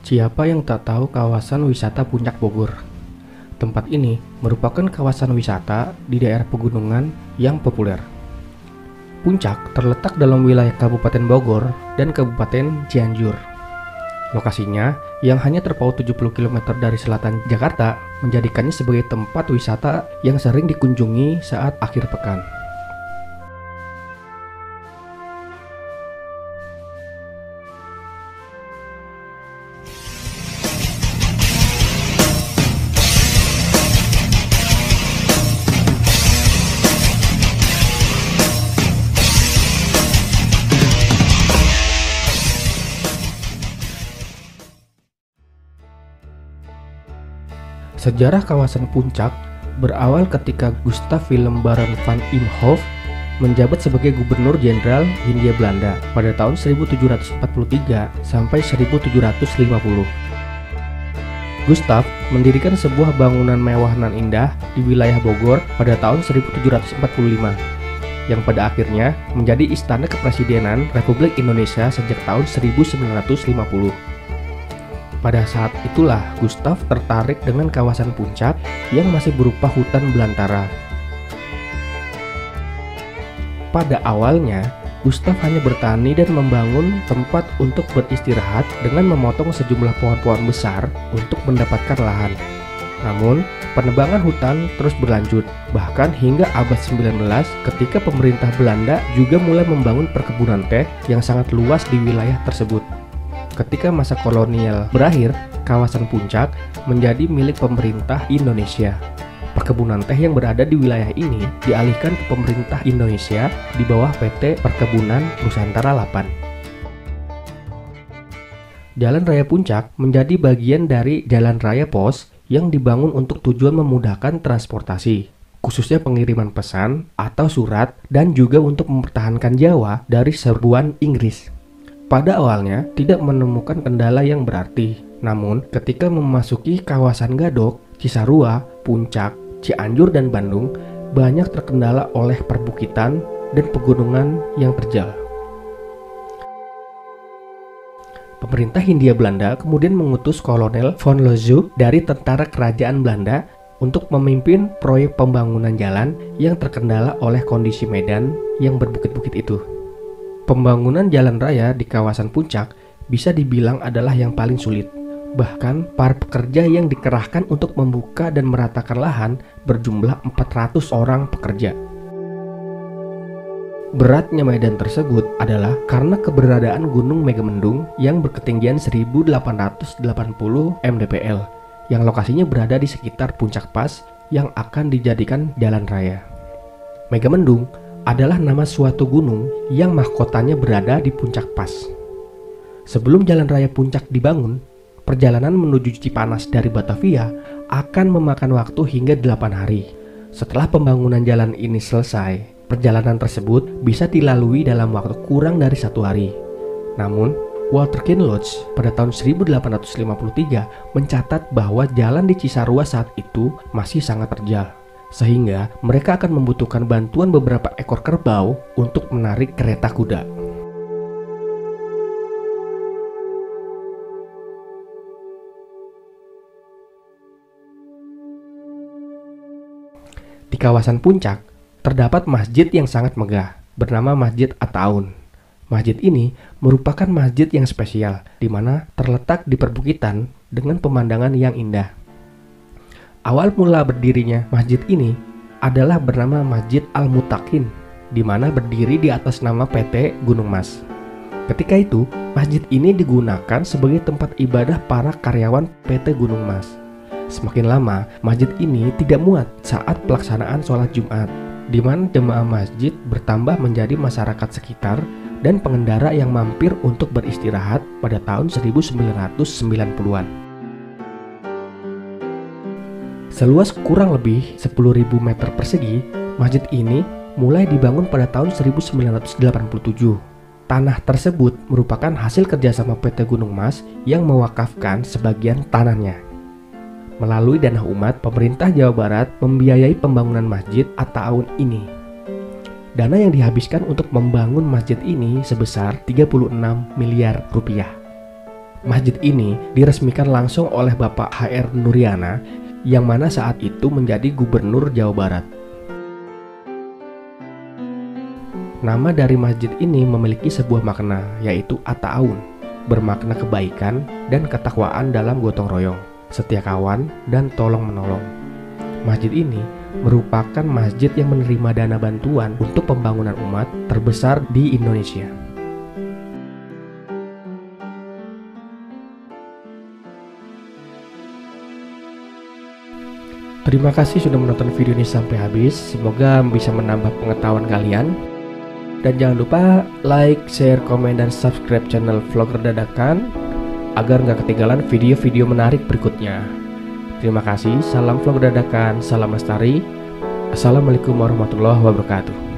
Siapa yang tak tahu kawasan wisata Puncak Bogor? Tempat ini merupakan kawasan wisata di daerah pegunungan yang populer. Puncak terletak dalam wilayah Kabupaten Bogor dan Kabupaten Cianjur. Lokasinya yang hanya terpaut 70 km dari selatan Jakarta menjadikannya sebagai tempat wisata yang sering dikunjungi saat akhir pekan. Sejarah kawasan Puncak berawal ketika Gustav Willem Baron van Imhoff menjabat sebagai Gubernur Jenderal Hindia Belanda pada tahun 1743 sampai 1750. Gustav mendirikan sebuah bangunan mewah nan indah di wilayah Bogor pada tahun 1745 yang pada akhirnya menjadi Istana Kepresidenan Republik Indonesia sejak tahun 1950. Pada saat itulah Gustav tertarik dengan kawasan Puncak yang masih berupa hutan belantara. Pada awalnya, Gustav hanya bertani dan membangun tempat untuk beristirahat dengan memotong sejumlah pohon-pohon besar untuk mendapatkan lahan. Namun, penebangan hutan terus berlanjut, bahkan hingga abad 19 ketika pemerintah Belanda juga mulai membangun perkebunan teh yang sangat luas di wilayah tersebut. Ketika masa kolonial berakhir, kawasan Puncak menjadi milik pemerintah Indonesia. Perkebunan teh yang berada di wilayah ini dialihkan ke pemerintah Indonesia di bawah PT Perkebunan Nusantara 8. Jalan Raya Puncak menjadi bagian dari Jalan Raya Pos yang dibangun untuk tujuan memudahkan transportasi, khususnya pengiriman pesan atau surat dan juga untuk mempertahankan Jawa dari serbuan Inggris. Pada awalnya tidak menemukan kendala yang berarti, namun ketika memasuki kawasan Gadok, Cisarua, Puncak, Cianjur, dan Bandung, banyak terkendala oleh perbukitan dan pegunungan yang terjal. Pemerintah Hindia Belanda kemudian mengutus Kolonel von Loozo dari tentara kerajaan Belanda untuk memimpin proyek pembangunan jalan yang terkendala oleh kondisi medan yang berbukit-bukit itu. Pembangunan jalan raya di kawasan Puncak bisa dibilang adalah yang paling sulit. Bahkan, para pekerja yang dikerahkan untuk membuka dan meratakan lahan berjumlah 400 orang pekerja. Beratnya medan tersebut adalah karena keberadaan Gunung Megamendung yang berketinggian 1880 mdpl, yang lokasinya berada di sekitar Puncak Pas yang akan dijadikan jalan raya. Megamendung adalah nama suatu gunung yang mahkotanya berada di Puncak Pas. Sebelum jalan raya Puncak dibangun, perjalanan menuju Cipanas dari Batavia akan memakan waktu hingga 8 hari. Setelah pembangunan jalan ini selesai, perjalanan tersebut bisa dilalui dalam waktu kurang dari 1 hari. Namun, Walter Kinloch pada tahun 1853 mencatat bahwa jalan di Cisarua saat itu masih sangat terjal, sehingga mereka akan membutuhkan bantuan beberapa ekor kerbau untuk menarik kereta kuda. Di kawasan Puncak, terdapat masjid yang sangat megah, bernama Masjid At-Taun. Masjid ini merupakan masjid yang spesial, di mana terletak di perbukitan dengan pemandangan yang indah. Awal mula berdirinya masjid ini adalah bernama Masjid Al-Mutakin, di mana berdiri di atas nama PT Gunung Mas. Ketika itu, masjid ini digunakan sebagai tempat ibadah para karyawan PT Gunung Mas. Semakin lama, masjid ini tidak muat saat pelaksanaan sholat Jumat, di mana jemaah masjid bertambah menjadi masyarakat sekitar dan pengendara yang mampir untuk beristirahat pada tahun 1990-an. Seluas kurang lebih 10.000 meter persegi, masjid ini mulai dibangun pada tahun 1987. Tanah tersebut merupakan hasil kerjasama PT Gunung Mas yang mewakafkan sebagian tanahnya. Melalui dana umat, pemerintah Jawa Barat membiayai pembangunan Masjid At-Taun ini. Dana yang dihabiskan untuk membangun masjid ini sebesar 36 miliar rupiah. Masjid ini diresmikan langsung oleh Bapak H.R. Nuriana yang mana saat itu menjadi Gubernur Jawa Barat. Nama dari masjid ini memiliki sebuah makna, yaitu at-ta'awun, bermakna kebaikan dan ketakwaan dalam gotong royong, setia kawan, dan tolong-menolong. Masjid ini merupakan masjid yang menerima dana bantuan untuk pembangunan umat terbesar di Indonesia. Terima kasih sudah menonton video ini sampai habis. Semoga bisa menambah pengetahuan kalian. Dan jangan lupa like, share, komen, dan subscribe channel Vlogger Dadakan agar nggak ketinggalan video-video menarik berikutnya. Terima kasih, salam Vlogger Dadakan, salam lestari. Assalamualaikum warahmatullahi wabarakatuh.